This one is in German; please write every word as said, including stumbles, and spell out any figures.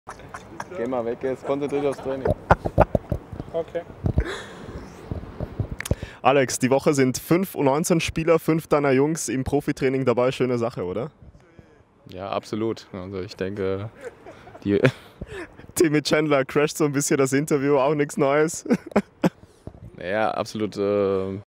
Geh mal weg jetzt, konzentriert aufs Training. Okay. Alex, die Woche sind fünf U neunzehn Spieler, fünf deiner Jungs im Profitraining dabei. Schöne Sache, oder? Ja, absolut. Also ich denke, die Timmy Chandler crasht so ein bisschen das Interview, auch nichts Neues. ja, absolut äh,